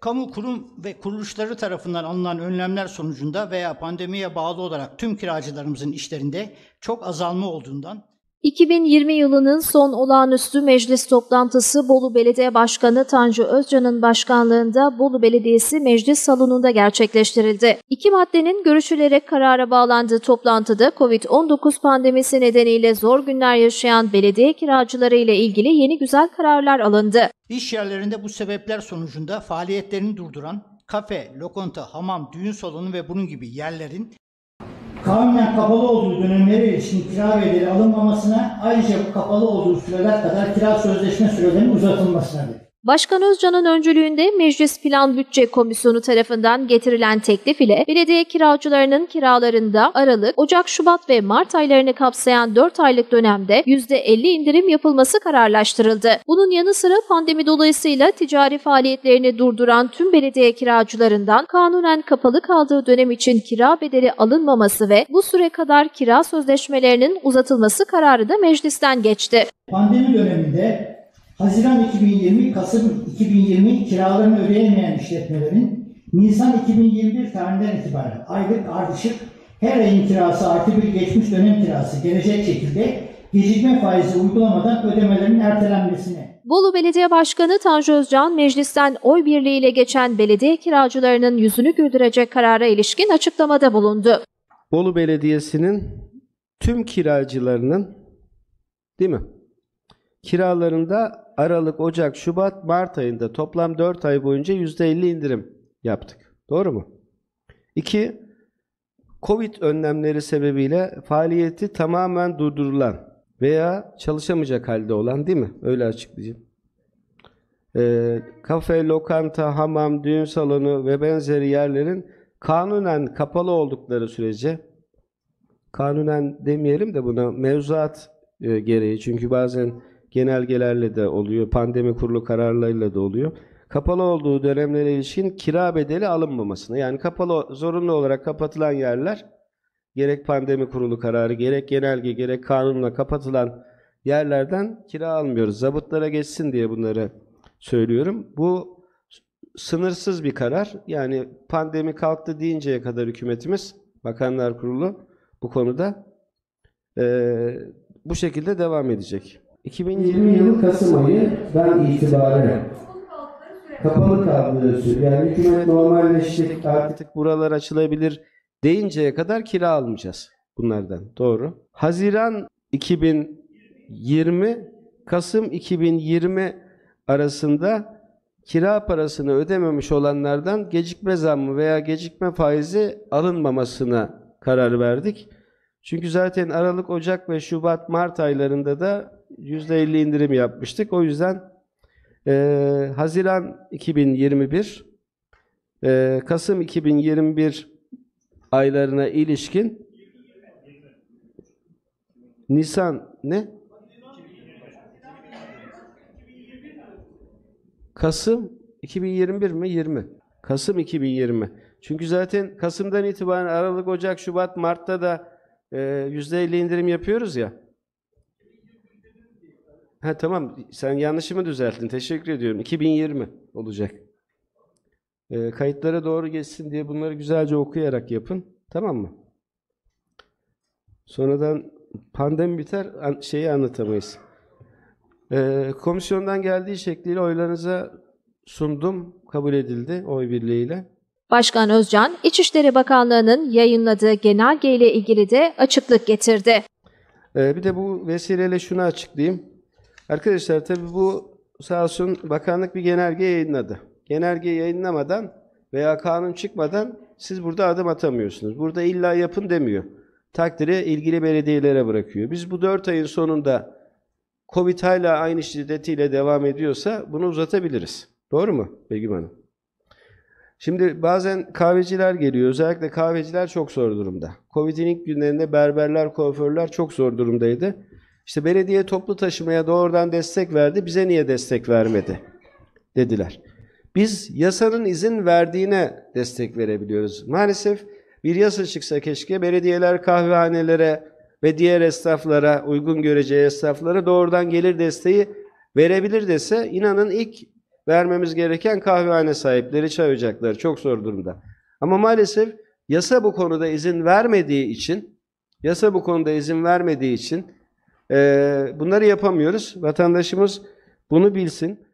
Kamu kurum ve kuruluşları tarafından alınan önlemler sonucunda veya pandemiye bağlı olarak tüm kiracılarımızın işlerinde çok azalma olduğundan 2020 yılının son olağanüstü meclis toplantısı Bolu Belediye Başkanı Tanju Özcan'ın başkanlığında Bolu Belediyesi Meclis Salonu'nda gerçekleştirildi. İki maddenin görüşülerek karara bağlandığı toplantıda COVID-19 pandemisi nedeniyle zor günler yaşayan belediye kiracıları ile ilgili yeni güzel kararlar alındı. İş yerlerinde bu sebepler sonucunda faaliyetlerini durduran kafe, lokanta, hamam, düğün salonu ve bunun gibi yerlerin kanunen kapalı olduğu dönemlere ilişkin kira bedeli alınmamasına, ayrıca kapalı olduğu süreler kadar kira sözleşme sürelerinin uzatılmasınadır. Başkan Özcan'ın öncülüğünde Meclis Plan Bütçe Komisyonu tarafından getirilen teklif ile belediye kiracılarının kiralarında Aralık, Ocak, Şubat ve Mart aylarını kapsayan 4 aylık dönemde %50 indirim yapılması kararlaştırıldı. Bunun yanı sıra pandemi dolayısıyla ticari faaliyetlerini durduran tüm belediye kiracılarından kanunen kapalı kaldığı dönem için kira bedeli alınmaması ve bu süre kadar kira sözleşmelerinin uzatılması kararı da meclisten geçti. Pandemi döneminde Haziran 2020, Kasım 2020 kiralarını ödeyemeyen işletmelerin Nisan 2021 tarihinden itibaren aylık ardışık her ayın kirası artı bir geçmiş dönem kirası gelecek şekilde gecikme faizi uygulamadan ödemelerin ertelenmesine. Bolu Belediye Başkanı Tanju Özcan, meclisten oy birliğiyle geçen belediye kiracılarının yüzünü güldürecek karara ilişkin açıklamada bulundu. Bolu Belediyesi'nin tüm kiracılarının, değil mi? Kiralarında Aralık, Ocak, Şubat, Mart ayında toplam 4 ay boyunca %50 indirim yaptık. Doğru mu? 2. Covid önlemleri sebebiyle faaliyeti tamamen durdurulan veya çalışamayacak halde olan, değil mi? Öyle açıklayayım. Kafe, lokanta, hamam, düğün salonu ve benzeri yerlerin kanunen kapalı oldukları sürece, kanunen demeyelim de buna mevzuat gereği, çünkü bazen genelgelerle de oluyor, pandemi kurulu kararlarıyla da oluyor. Kapalı olduğu dönemlere ilişkin kira bedeli alınmamasına, yani kapalı, zorunlu olarak kapatılan yerler, gerek pandemi kurulu kararı, gerek genelge, gerek kanunla kapatılan yerlerden kira almıyoruz. Zabıtlara geçsin diye bunları söylüyorum. Bu sınırsız bir karar. Yani pandemi kalktı deyinceye kadar hükümetimiz, Bakanlar Kurulu bu konuda bu şekilde devam edecek. 2020 yılı Kasım ayından itibaren kapalı kaldığı süre, yani hükümet normalleşecek, artık buralar açılabilir deyinceye kadar kira almayacağız bunlardan. Doğru. Haziran 2020, Kasım 2020 arasında kira parasını ödememiş olanlardan gecikme zammı veya gecikme faizi alınmamasına karar verdik. Çünkü zaten Aralık, Ocak ve Şubat, Mart aylarında da %50 indirim yapmıştık. O yüzden Haziran 2021, Kasım 2021 aylarına ilişkin Nisan ne? Kasım 2021 mi? 20. Kasım 2020. Çünkü zaten Kasım'dan itibaren Aralık, Ocak, Şubat, Mart'ta da %50 indirim yapıyoruz ya. Ha tamam, sen yanlışımı düzelttin. Teşekkür ediyorum. 2020 olacak. Kayıtlara doğru geçsin diye bunları güzelce okuyarak yapın. Tamam mı? Sonradan pandemi biter, şeyi anlatamayız. Komisyondan geldiği şekliyle oylarınıza sundum. Kabul edildi oy birliğiyle. Başkan Özcan, İçişleri Bakanlığı'nın yayınladığı genelge ile ilgili de açıklık getirdi. Bir de bu vesileyle şunu açıklayayım. Arkadaşlar tabii bu sağ olsun bakanlık bir genelge yayınladı. Genelge yayınlamadan veya kanun çıkmadan siz burada adım atamıyorsunuz. Burada illa yapın demiyor. Takdiri ilgili belediyelere bırakıyor. Biz bu 4 ayın sonunda Covid hala aynı şiddetiyle devam ediyorsa bunu uzatabiliriz. Doğru mu Begüm Hanım? Şimdi bazen kahveciler geliyor. Özellikle kahveciler çok zor durumda. Covid'in ilk günlerinde berberler, kuaförler çok zor durumdaydı. İşte belediye toplu taşımaya doğrudan destek verdi. Bize niye destek vermedi dediler. Biz yasanın izin verdiğine destek verebiliyoruz. Maalesef bir yasa çıksa keşke belediyeler kahvehanelere ve diğer esnaflara, uygun göreceği esnaflara doğrudan gelir desteği verebilir dese, inanın ilk vermemiz gereken kahvehane sahipleri, çay ocakları çok zor durumda. Ama maalesef yasa bu konuda izin vermediği için bunları yapamıyoruz. Vatandaşımız bunu bilsin.